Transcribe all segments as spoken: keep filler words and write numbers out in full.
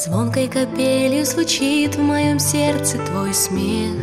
Звонкой капелью звучит в моем сердце твой смех.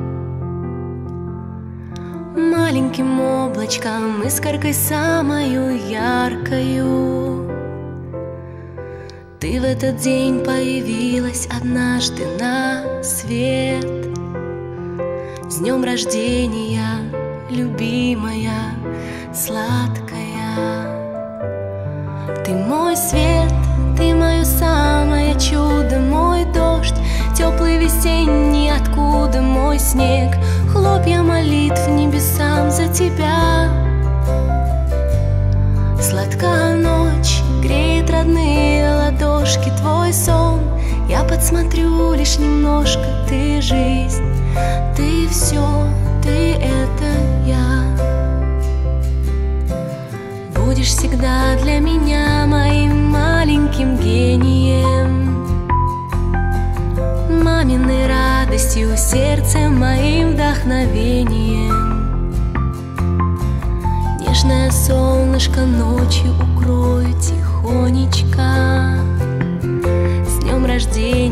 Маленьким облачком, искоркой самою яркою, ты в этот день появилась однажды на свет. С днем рождения, любимая, сладкая. Ты мой свет, ты мое самое чудо, мой дождь, теплый весенний, откуда мой снег, хлопья молитв небесам за тебя. Сладкая ночь греет родные ладошки, твой сон я подсмотрю лишь немножко. Ты жизнь, ты все, ты это я. Будешь всегда для меня моим маленьким гением, маминой радостью, сердцем моим вдохновением. Нежное солнышко ночью укрою тихонечко. С днем рождения,